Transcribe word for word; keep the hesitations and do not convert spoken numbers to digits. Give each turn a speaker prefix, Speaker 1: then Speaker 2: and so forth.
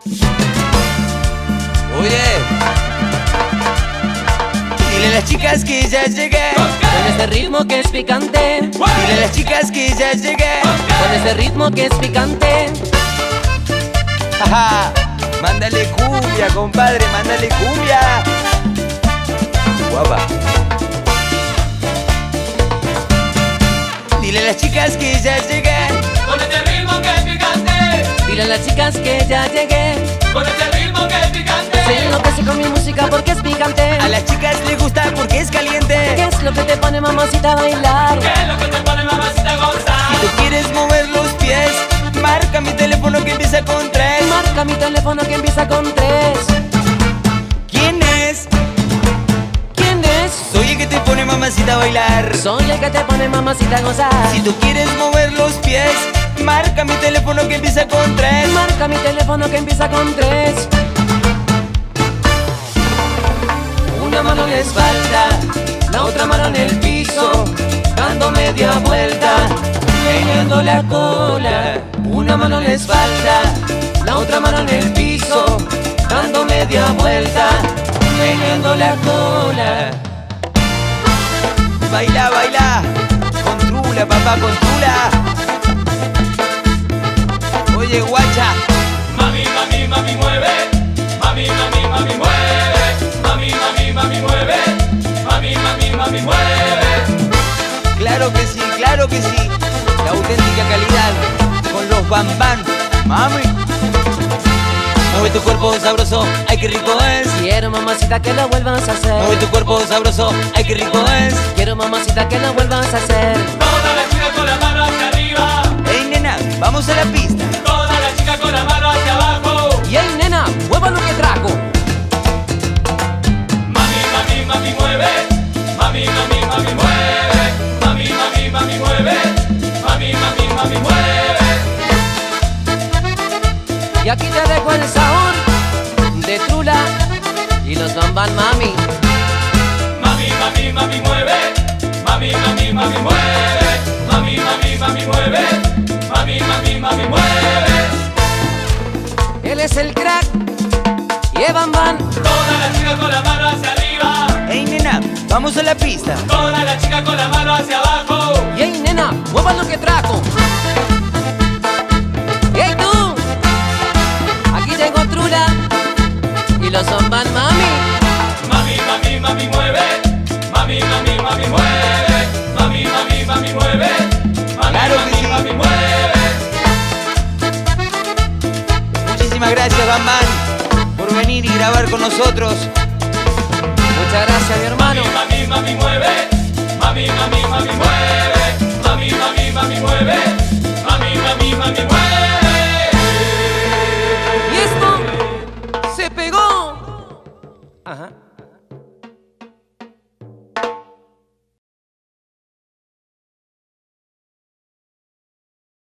Speaker 1: Oye, dile a las chicas que ya llegué
Speaker 2: Con este ritmo que es picante.
Speaker 1: Dile a las chicas que ya llegué
Speaker 2: Con este ritmo que es picante.
Speaker 1: Jaja, mándale cumbia, compadre, mándale cumbia. Guapa. Dile a las chicas que ya llegué
Speaker 3: Con este ritmo que es picante.
Speaker 2: Dile a las chicas que ya llegué.
Speaker 3: Con este ritmo que es picante.
Speaker 2: Se enloquece con mi música porque es picante.
Speaker 1: A las chicas les gusta porque es
Speaker 2: ¿Qué
Speaker 1: caliente.
Speaker 2: es lo que te pone, mamacita, a bailar?
Speaker 3: ¿Qué es lo que te pone, mamacita, a gozar?
Speaker 1: Si tú quieres mover los pies, marca mi teléfono que empieza con tres.
Speaker 2: Marca mi teléfono que empieza con tres.
Speaker 1: ¿Quién es?
Speaker 2: ¿Quién es?
Speaker 1: Soy el que te pone, mamacita, a bailar.
Speaker 2: Soy el que te pone, mamacita, a gozar.
Speaker 1: Si tú quieres mover los pies, marca mi teléfono que empieza con tres.
Speaker 2: Marca mi teléfono que empieza con tres. Una mano en la espalda, la otra mano en el piso, dando media vuelta, meneando la cola. Una mano en la espalda, la otra mano en el piso, dando media vuelta, meneando la cola.
Speaker 1: Baila, baila, contrula, papá, contrula. Oye, guacha,
Speaker 3: Mami, mami, mami, mueve. Mami, mami, mami, mueve. Mami, mami, mami, mueve. Mami, mami, mami, mueve.
Speaker 1: claro que sí, claro que sí. La auténtica calidad con los bambán, mami. Mueve tu cuerpo sabroso, ay qué rico es.
Speaker 2: Quiero, mamacita, que lo vuelvas a hacer.
Speaker 1: Mueve tu cuerpo sabroso, ay qué rico es.
Speaker 2: Quiero, mamacita, que lo vuelvas a hacer.
Speaker 3: Toda la chica con la mano hacia arriba.
Speaker 1: Ey nena, vamos a la pista.
Speaker 3: Toda la chica con la mano hacia abajo.
Speaker 2: Y ahí, nena, mueva lo que trajo.
Speaker 3: Mami, mami, mami, mueve. Mami, mami, mami, mueve. Mami, mami, mami, mueve. Mami, mami, mami, mueve.
Speaker 2: Y aquí te dejo el sabor de Trula y los Bambán Mami.
Speaker 3: Mami, mami, mami, mueve. Mami, mami, mami, mueve. Mami, mami, mami, mueve. Mami, mami, mami, mueve.
Speaker 2: Él es el crack y es Bambán.
Speaker 3: Toda la chica con la mano hacia arriba.
Speaker 1: Ey nena, vamos a la pista.
Speaker 3: Toda la chica con la mano hacia abajo.
Speaker 2: Y ahí, nena, mueva lo que trajo. Y ahí tú, aquí llegó Trula y los Bambán Mami.
Speaker 3: Mami, mami, mami, mueve. Mami, mami, mami, mueve. Mami, mami, mami, mueve. Mami,
Speaker 1: Claro que
Speaker 3: mami,
Speaker 1: sí.
Speaker 3: mami, mueve.
Speaker 1: Muchísimas gracias, Bambán, por venir y grabar con nosotros.
Speaker 2: Muchas gracias, mi hermano.
Speaker 3: Mami, mami, mueve. Mami, mami, mami, mueve. Mami, mami, mami, mueve. Mami, mami, mami, mueve.
Speaker 2: Y esto se pegó. Ajá.